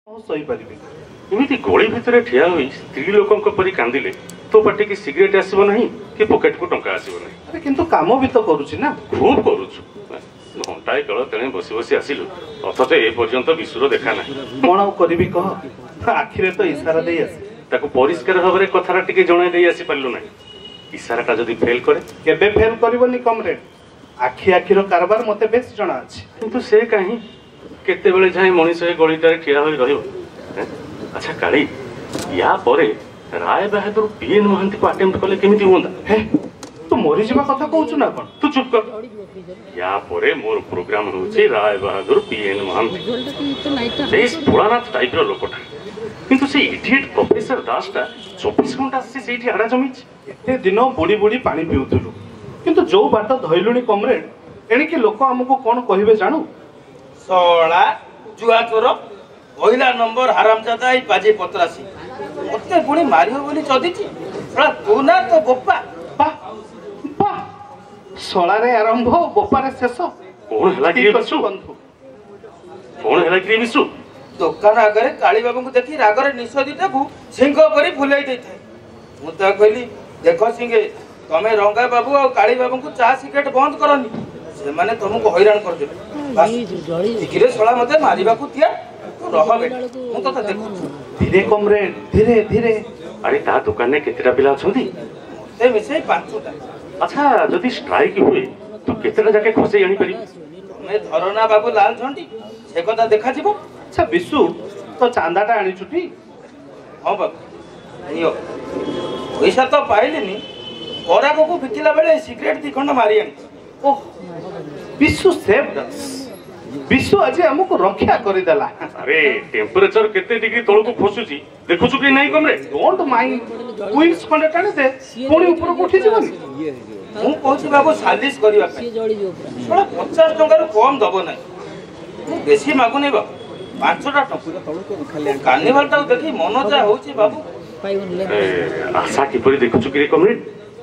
सही पारिबे एमती गली भितर ठिया हुई स्त्री लोकों परी कांदिले तो पार्टी की सिगरेट आसब नहीं कि पॉकेट को टंका आसब नहीं। अरे किंतु काम भी तो करूची ना। खूब करुछु घंटाए काल तेणे बसी बसी आसिलु अथच ए पर्यंत विश्वर देखा ना। कौन आउ करिबी कह आखिरे तो इशारा दे आसी ताको परिष्कार भाव में कथारा टिके जणाई दे आसी पारलु ना। इशाराटा जदि फेल करे केबे फेल करबनी कमरेड आखि आखिर कारबार मते बेस जणा अछि किंतु से काहे केते बेले जाय मनीष ए गळीटारे ठिया होई रहिबो। अच्छा काली या परे राय बहादुर पीएन महांती को अटेम्प्ट कले केमिति होंदा। हे तू मरि जिबा कथा कहउछु ना कोन तू चुप कर। या परे मोर प्रोग्राम होछि राय बहादुर पीएन महांती से पुरानाथ टाइप रो लोकटा किंतु से इडियट प्रोफेसर दासटा 24 घंटा से सेठी आडा जमीच एते दिन बुड़ी बुड़ी पानी पिउथुलु किंतु जो बाट धइलुनी कमरेड एणी के लोक हमको कोन कहिबे जानू सोळा जुआ चोर पहिला नंबर हरामजादा ई बाजे पत्रासी मते पुणी मारियो बोली चदिची सोळा तू ना तो बोपा बा बा सोळा रे आरंभ बोपा रे शेष कोन हला कि बिसु बंधु कोन हला कि बिसु दुकान आगे काली बाबू को देखी रागरे निश दीटा को सिंह परी फुलाई देते मु तो कहली देखो सिंह तमे रंगा बाबू और काली बाबू को चा सिगरेट बंद करनी से माने तुमको हैरान कर देबे बस इकिरे सोळा मते मारिबा को तिया तो रह बेटा मु तो देखु धीरे कमरेड धीरे धीरे। अरे ता दुकान ने केतेटा पिला छथि ते मिसे पांचटा। अच्छा जदि स्ट्राइक हुए तो केतेटा जाके खसे आनी परी तमे धरना बाबू लाल झंडी से कथा देखा जीवो। अच्छा विशु तो चांदाटा आनी छुटी हां बाबू नियो पैसा तो पाइलेनी कोरा को बिकिला बेले सिगरेट दी खंड मारी आनी। Oh Vishu saved us Vishu आज हमको रक्षा करि देला। अरे टेम्परेचर केते डिग्री तळ को खसुची देखुछु कि नहीं कमरे डोंट माइंड क्वींस खंडे टाणी दे पुणी ऊपर को उठी जीवनी मु कहछि बाबू सालिस करिवा पे थोड़ा 50 टका रो कम दबो नै मु बेसी मागु नै बा 500 टका कार्निवल ता देखि मन जा होछि बाबू आशा किपरि देखुछु कि रे कमरे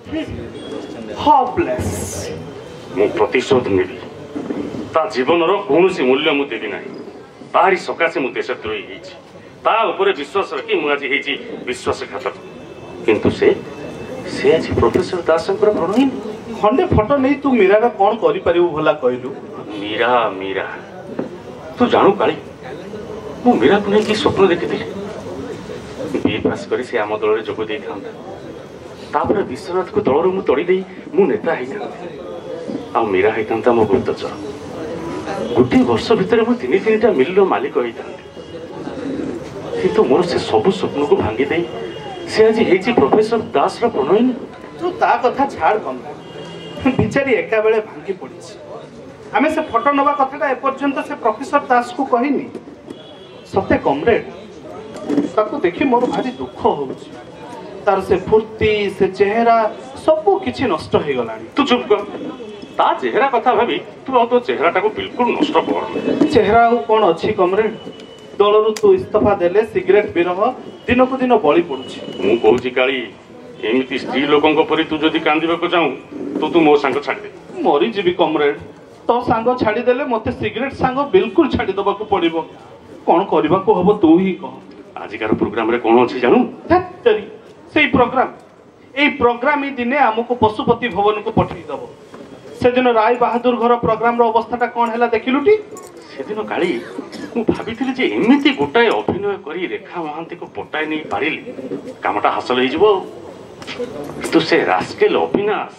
हॉपलेस मु प्रतिशोध नेबी ता जीवन रो कोनोसी मूल्य मु देबी नाही तारी सकासे मु देशद्रोही हेछि ता ऊपर विश्वास रखी मु आज हेछि विश्वासघातक किंतु से आज प्रोफेसर दासंकर प्रणयी खंडे फोटो नहीं तू मीरा रा कोन करि परिबु भला कहलु। मीरा मीरा तू जानू काली मु मीरा को नहीं कि स्वप्न देखिथिली बी पास करी से आम दल रे जोग देई थांता तापर विश्वनाथ को दल रो मु तोड़ी देई मु नेता हेई थांता आ मीरा हेई थांता मो गुप्तचर गोटे वर्ष भितर मु तीन तीनटा मिल मालिक होई थांती किंतु मोर से सब स्वप्न को भांगी देई से आज हेची प्रोफेसर दास रा प्रणयी तू ता कथा छाड़ कम बिचारी एका बेले भांगी पड़ी आमे से फोटो नवा कथाटा ए पर्यंत से प्रोफेसर दास को कहिनी सते कमरेड ताको देखि मोर भारी दुख होउची तार से फुर्ती से चेहरा सब किछि नष्ट हे गलानी। तू चुप कर ता चेहरा कथा भाबी तू तो चेहराटा को बिल्कुल नष्ट कर चेहरा कोन अछि कमरेड दलरु तू इस्तीफा देले सिगरेट बिरह दिन को दिन बळी पडुछि मु कहूची काली एमिति स्त्री लोकों को परी तू जदि कांदिबा को चाहू तो मो सांग छाड़ दे मरी जीवी कमरेड तो सांग छाड़ी देले मते सिगरेट सांग बिल्कुल छाड़ी दबा को पड़िबो कोन करबा को हबो तू ही कह आजिकार प्रोग्राम रे कोन अछि जानू तेरी सेई प्रोग्राम ई दिने हमको पशुपति भवन को पठई दबो से दिन राय बहादुर घर प्रोग्राम रो अवस्थाटा कोन हैला देखिलुटी से दिन काली मु भाबिथिली जे एमिति गोटाए अभिनय करी रेखा महांती को पटाई नहीं पारिली कामटा हासिल हो जिवो तो से रास्केल अविनाश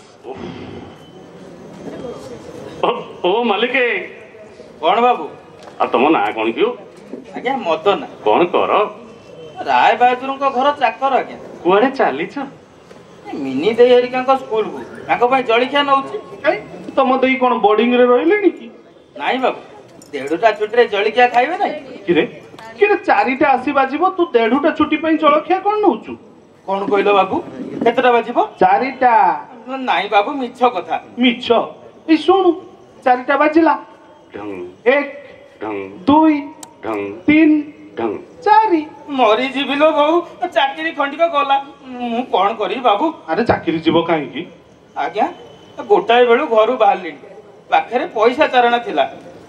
ओ मालिके कौन बाबू आ तुम ना कौन क्यों आज्ञा मदन कौन कर राय बहादुर को घर चाकर आज्ञा कुआड़े चलीच मिनी देई हरिका स्कूल को ताको भाई जळिखिया नउची तम देई कोन बोर्डिंग रे रहिलेनी की नाही बाबू देडुटा छुटी रे जळिखिया खाइबे नै किरे चारिटा आसी बाजिबो तू देडुटा छुटी पई जळखिया कोन नउचू कौन कहलो बाबू केतटा बाजिबो चारिटा नाही बाबू मिछ कथा मिछ ई सुनु चारिटा बाजिला ढंग एक ढंग दुई ढंग तीन ढंग चारि मरी जीविलो बहु चाकरी खंडिक गला मु कोन करी बाबू अरे चाकरी जीवो काहे की आज्ञा गोटाए बेलू घरु बाहरली पाखरे पैसा चारणा थिला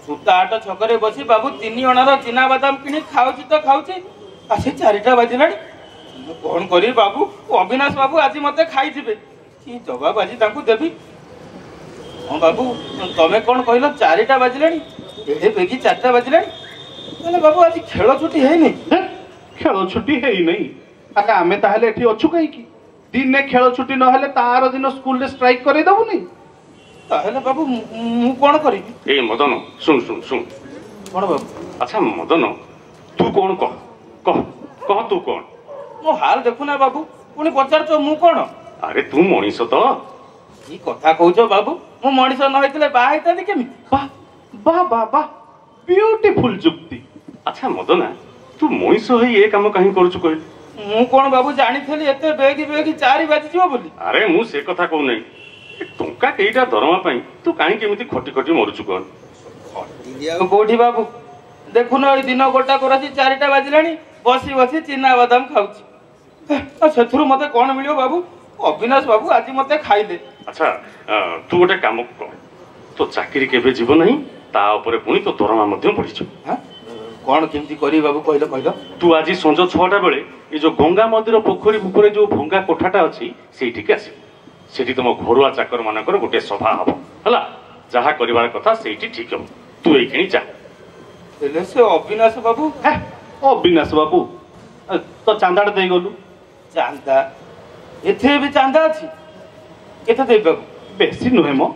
सूता हाट छकरे बसी बाबू 3 अणार चिना बादाम किणी खाऊची तो खाऊची आसे 4टा बाजिलाणी कौन करी बाबू अविनाश बाबू आज मते खाई दिबे कि जवाब आज तांकू देबी हां बाबू तमे कौन कहलो 4टा बाजिलाणी एडे बेगी 4टा बाजिलाणी ताले बाबू आज खेल छुट्टी है नहीं खेल छुट्टी है नहीं आका आमे ताहले एठी अछु कई की दिन ने खेल छुट्टी न हेले तार दिन स्कूल रे स्ट्राइक करे दबु नहीं ताहले बाबू मु कोन करिबी ए मदन सुन सुन सुन कोन बाबू अच्छा मदन तू कौन कह कह कह तू कौन मो हाल देखु ना बाबू पुणी पचार मु कौन अरे तू मनीष तो की कथा कहूछ बाबू मु मनीष न होइतले बा हेतानी केमी वाह वाह वाह वाह ब्यूटीफुल जुक्ति अच्छा मदना तू मनीष होई ए काम कहीं करूछु कहल मु कोन बाबू जानिथली एते बेगी बेगी 4 बाजी जिवो बोली अरे मु से कथा कहू नै टंका केइटा दरमा पई तू काहे केमिति खटी खटी मरुछु कोन खटी दिया कोठी बाबू देखुन ए दिन गोटा करसी 4टा बाजिलाणी बसी बसी चिना बादाम खाउची सेथुरु मते कोन मिलियो बाबू अविनाश बाबू आज मते खाइले अच्छा तू गोटे काम कर तो चाकरी केबे जीव नहीं ता ऊपर पुणी तो दरमा मध्यम पड़िछु हां कोन केमती करी बाबू कहलो कहलो तू आज संज 6टा बेले ए जो गंगा मंदिर पोखरी ऊपर जो भंगा कोठाटा अछि सेठी के आसी सेठी तुम घरुआ चाकर मानकर गोटे सभा हबो हला जहा करिवार कथा सेठी ठीक हो तू एखिनी जा एले से अविनाश बाबू अविनाश बाबू तो चांदाड़ दे गलु चांदा एथे भी चांदा अछि केते दे बाबू बेसी नुहे मो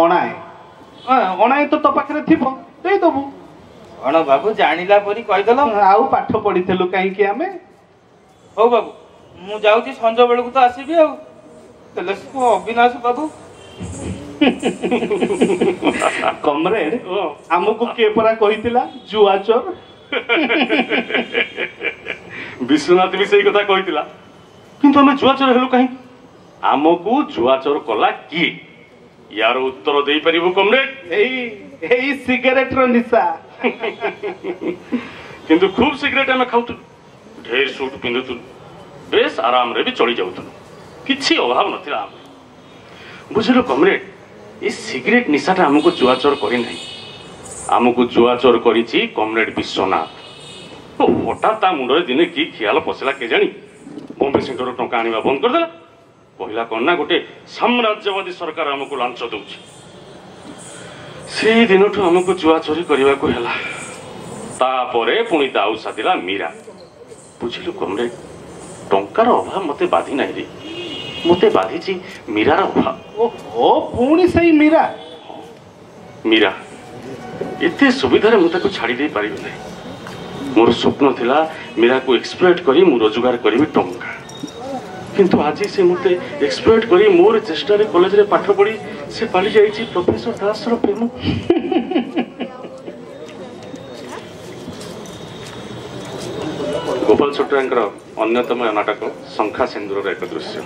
अणाए तो पाखरे थिबो दे दबु अण बाबू जानिला परी कहि देलो आउ पाठ पढिथेलु काई कि हमें हो बाबू मु जाउची संज बेलकु तो आसीबी आउ तले से अविनाश बाबू कमरेड हमको के परा कहितिला जुआ चोर विश्वनाथ भी सही कथा कहितिला किंतु हमें जुआ चोर हेलु कहीं आमको जुआ चोर कला की यार उत्तर दे परिबो कमरेड एई सिगरेट रो निशा किंतु खूब सिगरेट हमें खाउतु ढेर सूट पिंदुतु बेस आराम रे भी चली जाउतु किछि अभाव नथिला बुझलो कमरेड ए सिगरेट निशाटा हमको जुआ चोर करी नहीं हमको जुआ चोर करिछि कमरेड विश्वनाथ ओ हठात ता मुंडरे दिने की ख्याल पसला के जानी बॉम्बे सेंटर टंका आनिबा बंद कर देला पहिला कोना गोटे साम्राज्यवादी सरकार हमको लांच दउछि से दिनठु हमको जुआ चोरी करबा को हैला तापरे पुणी दाउ सादिला मीरा बुझिलु कमरेड टंकार अभाव मते बाधी नाही रे मते बाधीची मीरार अभाव ओहो पुणी सही मीरा मीरा एते सुविधारे मु ताको छाड़ी दे पारिबे नहीं मोर स्वप्न थिला मीरा को एक्सप्लॉइट करी मु रोजगार करबी टंका किंतु आज से मते एक्सप्लॉइट करी मोर चेष्टा रे कॉलेज रे पाठ पढ़ी से पाली जाईची प्रोफेसर दास रो प्रेम गोपाल छोटरांकर अन्यतम नाटक शंखा सिंदूर एक दृश्य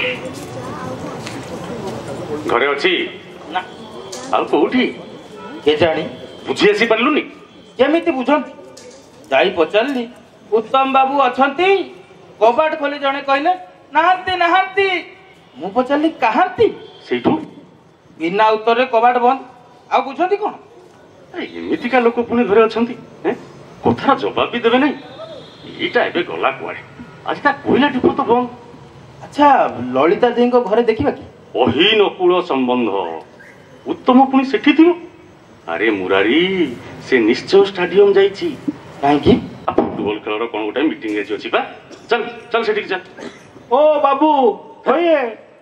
घरे अच्छी ना आ कोठी के जानी बुझी आसी पारलुनी केमिति बुझंती जाई पचारली उत्तम बाबू अछंती कबाट खोली जणे कहले नाहंती नाहंती मु पचारली काहंती सेठू बिना उत्तर रे कबाट बंद आ बुझंती कोन एमितिका लोक पुणी घरे अछंती हैं कथार जवाब भी देबे नहीं एटा एबे गला कुआडे आज ता कोइला टिप तो बंद अच्छा ललिता देई को घरे देखिबा की अहीन कूल संबंध उत्तम पुणी सेठी थिबो अरे मुरारी से निश्चय स्टेडियम जाईची काहे की फुटबॉल खेलर कोन गोटे मीटिंग एजी अछि बा चल चल सेठी जा ओ बाबू होये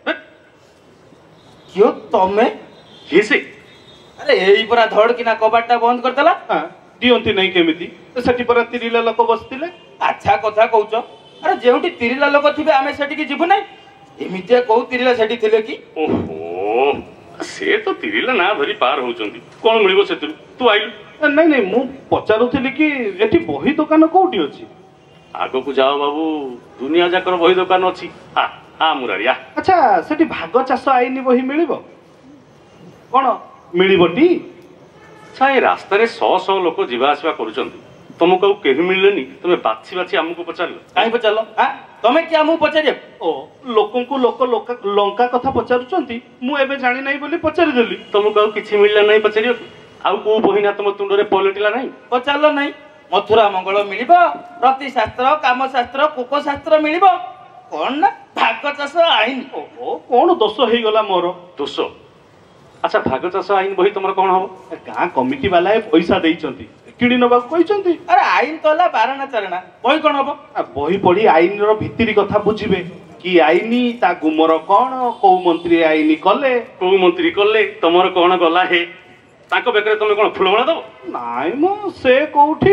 क्यों तमे के से अरे एई परा धड़ किना कबाटटा बंद कर देला दियंती नहीं केमिति सेठी पर तिरिला लोक बसतिले अच्छा कथा कहउछ अरे जेउटी तिरिला लोक थिबे आमे सेठी की जिबु नै एमितिया कहू तिरिला सेठी थिले की ओहो से तो तिरिला ना धरी पार होचंती कोन मिलिबो सेतु तू आइलु नहीं नहीं मु पचारुथिली कि एठी बही दुकान कोठी अछि आगो को जाओ बाबू दुनिया जाकर बही दुकान अछि हा हा मुरारिया अच्छा सेठी भाग चाष आईनी बही मिलिबो कोन मिलिबोटी छाए रास्ता रे 100 लोक जीवा आसवा करूचंती तुमको केही मिललेनी तुमे बाछि बाछि हमको पचारलो काई पचारलो हां तमे क्या मु पचारिय ओ लोकंकु लोक लंका कथा पचारुचंती मु एबे जानि नै बोली पचारि देली तुमको किछि मिलला नै पचारियो आउ को बहिना तुम तुंडरे पलटिला नहीं पचार नहीं मथुरा मंगल मिल प्रतिशास्त्र काम शास्त्र कोक शास्त्र मिल कौन ना भाग चाष आईन ओहो कौन दोष हो गला मोर दोष अच्छा भाग चाष आईन बही तुम कौन हम गाँ कमिटी वाला पैसा देइचंती किणी नबा कहते अरे आईन तो है बारणा चारणा बही कौन हम बही पढ़ी आईन भितरी कथा बुझे कि आईन ता गुमर कौन कौ मंत्री आईन कले कौ मंत्री कले तुमर कौन गला हे ताको बेकरे तुम कौन फुलमाला दब नाई मो से कोठी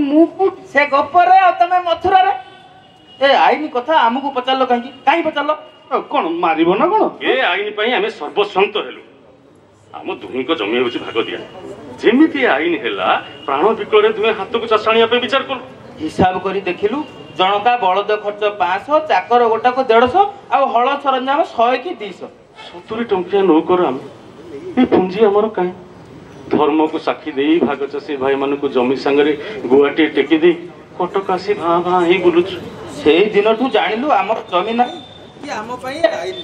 से गोपरे तमे मथुरा रे ए आईन कथा आमको पचारलो कहीं पचारलो कौन मारिबो ना कौन ए आईन पई हमें सर्वसंत हेलु आम दुही को जमी होची भाग दिया जेमिति आईन हेला प्राण विकल रे दुहे हाथ को चसाणिया पे विचार कर हिसाब करी देखिलु जनका बलद खर्च 500 चाकर गोटा को 150 आ हल सरंजाम 100 कि 200 70 टंकिया नो कर हम ए पूंजी हमर काई धर्म को साक्षी दे भाग चाषी भाई मान को जमी सांगे गुआटे टेकी दे कटक आसी भाँ भाँ ही बुलुच से दिन ठू जानिलु आम जमी ना आम आईन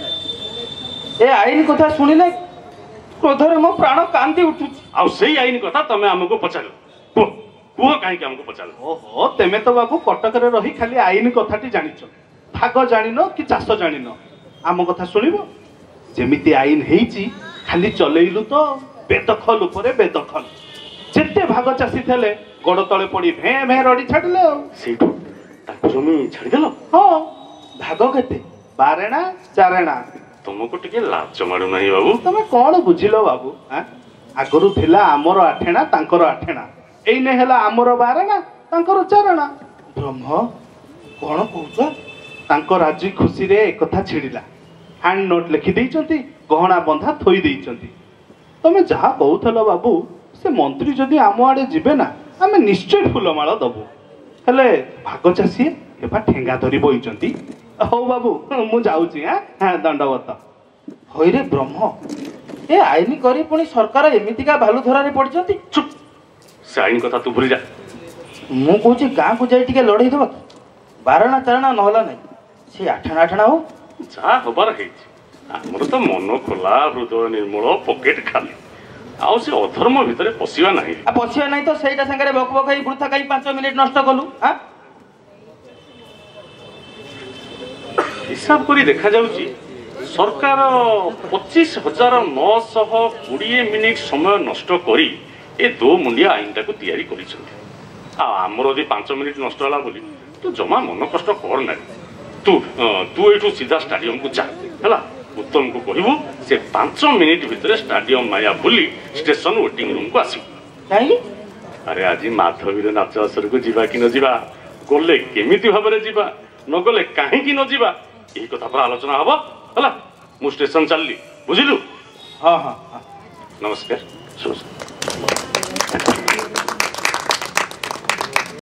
ए आईन कथा शुणिले क्रोधरे मो प्राण कांदी उठु आउ सेही आईन कथा तमे हमको पचार कुह कहीं हमको पचार ओहो तेमे तो बाबू कटक रे रही खाली आईन कथाटी जानिछ भाग जानिनो कि चाष जानिनो आम कथा सुनिबो जेमिति आईन हेइची खाली चलेइलु तो बेदखल उपरे बेदखल जेते भाग चाषी थे गोड़ तले पड़ी भे भे रड़ी छाड़िले सेठू ताको जमी छाड़ी देलो हाँ भाग केते 12 4 तुमको टिके लाज माडू नहीं बाबू तमे कौन बुझिलो बाबू आगरू थिला आमर 8 तांकर 8 एइने हेला आमर 12 तांकर 4 ब्रह्म कौन कहूछ तांकर राजी खुशी रे एक कथा छिड़िला हैंड नोट लिखि देइचंती गहना बंधा थोई देइचंती तमे जहा कहूथलो बाबू से मंत्री जदि आम आड़े जिबे ना आमे निश्चय फुलमाଳ दबु हेले भाग चासी एबा ठेंगा धरी बइचंती हो बाबू मु जाउची हां दंडवत होई रे ब्रह्म ए आईन करी पुणी सरकार एमितिका भालू धरारे पड़चंती चुप से आईन कथा तू भूली जा मु कहूची गाँ को जाई टिके लड़ई दबा बारणा चारणा नहला नहीं से 8 हो जा हबार है आमर तो मन खोला हृदय निर्मल पकेट खाली आउ से अधर्म भितर पशिवा नहीं पशिवा नहीं तो सेटा संगे बक बक ही वृथा कहीं 5 मिनिट नष्ट कलु हिसाब करी देखा जाउची सरकार 25,920 मिनिट समय नष्ट करी ए दो मुंडिया आईनटा को तैयारी करिसंती आमर यदि 5 मिनिट नष्ट होला बोली तू जमा मन कष्ट कर ना तू एठू सीधा स्टाडियम को जा हला उत्तम को कहबू से 5 मिनिट भितर स्टाडियम माया बुली स्टेशन वेटिंग रूम को आसी काई अरे आज माधवीर नाच असर को जीवा कि न जीवा गले केमिति भाबरे जीवा न गले काहे कि न जीवा एही कथा पर आलोचना हबो हला मु स्टेशन चलली बुझिलु हां हां नमस्कार